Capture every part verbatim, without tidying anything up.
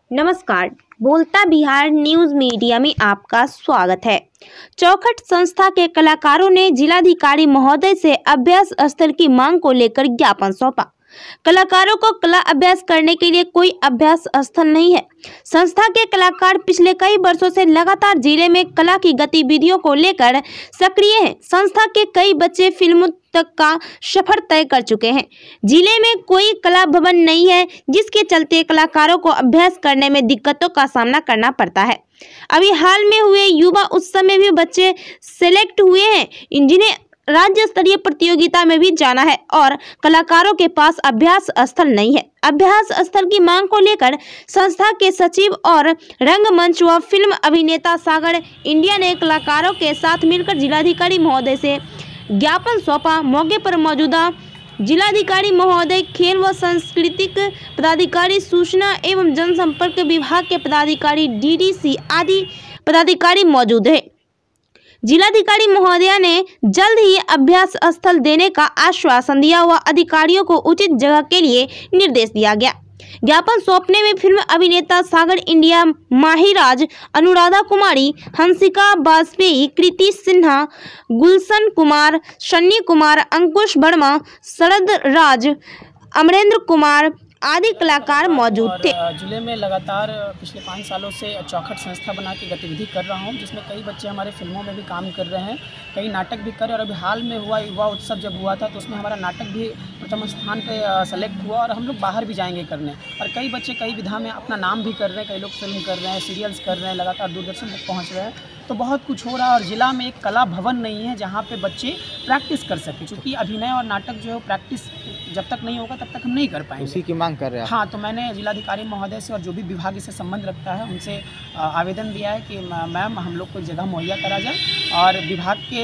नमस्कार, बोलता Bihar news media में आपका स्वागत है। चौखट संस्था के कलाकारों ने जिलाधिकारी महोदय से अभ्यास स्थल की मांग को लेकर ज्ञापन सौंपा। कलाकारों को कला अभ्यास करने के लिए कोई अभ्यास स्थल नहीं है। संस्था के कलाकार पिछले कई वर्षों से लगातार जिले में कला की गतिविधियों को लेकर सक्रिय हैं। संस्था के कई बच्चे फिल्मों तक का सफर तय कर चुके हैं। जिले में कोई कला भवन नहीं है, जिसके चलते कलाकारों को अभ्यास करने में दिक्कतों का सामना करना पड़ता है। अभी हाल में हुए युवा उत्सव में भी बच्चे सेलेक्ट हुए हैं, जिन्हें राज्य स्तरीय प्रतियोगिता में भी जाना है और कलाकारों के पास अभ्यास स्थल नहीं है। अभ्यास स्थल की मांग को लेकर संस्था के सचिव और रंगमंच व फिल्म अभिनेता सागर इंडिया ने कलाकारों के साथ मिलकर जिलाधिकारी महोदय से ज्ञापन सौंपा। मौके पर मौजूदा जिलाधिकारी महोदय, खेल व सांस्कृतिक पदाधिकारी, सूचना एवं जनसंपर्क विभाग के पदाधिकारी, डी डी सी आदि पदाधिकारी मौजूद है। जिलाधिकारी महोदया ने जल्द ही अभ्यास स्थल देने का आश्वासन दिया व अधिकारियों को उचित जगह के लिए निर्देश दिया गया। ज्ञापन सौंपने में फिल्म अभिनेता सागर इंडिया, माहिराज, अनुराधा कुमारी, हंसिका वाजपेयी, कृति सिन्हा, गुलशन कुमार, सन्नी कुमार, अंकुश वर्मा, शरद राज, अमरेंद्र कुमार आदि कलाकार मौजूद थे। जिले में लगातार पिछले पाँच सालों से चौखट संस्था बना के गतिविधि कर रहा हूं, जिसमें कई बच्चे हमारे फिल्मों में भी काम कर रहे हैं, कई नाटक भी कर रहे हैं। और अभी हाल में हुआ युवा उत्सव जब हुआ था तो उसमें हमारा नाटक भी प्रथम स्थान पे सेलेक्ट हुआ और हम लोग बाहर भी जाएंगे करने। और कई बच्चे कई विधा में अपना नाम भी कर रहे हैं, कई लोग फिल्म कर रहे हैं, सीरियल्स कर रहे हैं, लगातार दूरदर्शन तक पहुँच रहे हैं। तो बहुत कुछ हो रहा है और ज़िला में एक कला भवन नहीं है जहाँ पे बच्चे प्रैक्टिस कर सकें, क्योंकि अभिनय और नाटक जो है प्रैक्टिस जब तक नहीं होगा तब तक हम नहीं कर पाएंगे। उसी की मांग कर रहे हैं। हाँ, तो मैंने जिलाधिकारी महोदय से और जो भी विभाग इससे संबंध रखता है उनसे आवेदन दिया है कि मैम हम लोग को जगह मुहैया करा जाए। और विभाग के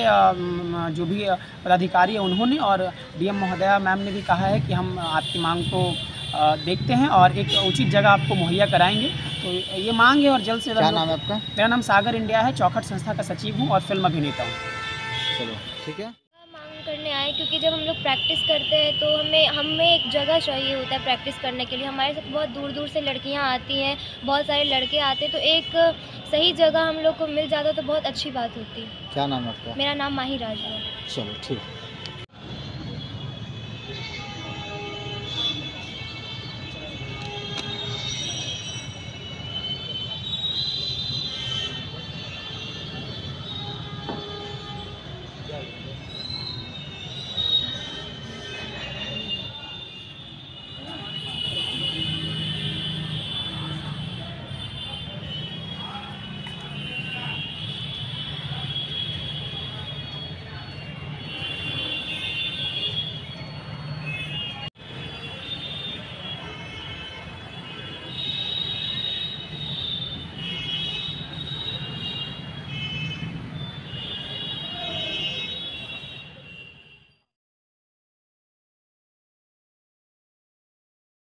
जो भी पदाधिकारी है उन्होंने और डी एम महोदया मैम ने भी कहा है कि हम आपकी मांग को देखते हैं और एक उचित जगह आपको मुहैया कराएंगे। तो ये मांग है और जल्द से जल्द। क्या नाम है आपका? मेरा नाम सागर इंडिया है, चौखट संस्था का सचिव हूँ और फिल्म अभिनेता हूँ। चलो ठीक है। मांग करने आए क्योंकि जब हम लोग प्रैक्टिस करते हैं तो हमें हमें एक जगह चाहिए होता है प्रैक्टिस करने के लिए। हमारे साथ बहुत दूर दूर से लड़कियां आती हैं, बहुत सारे लड़के आते हैं, तो एक सही जगह हम लोग को मिल जाता तो बहुत अच्छी बात होती। क्या नाम है आपका? मेरा नाम माहिराज है। चलो ठीक है।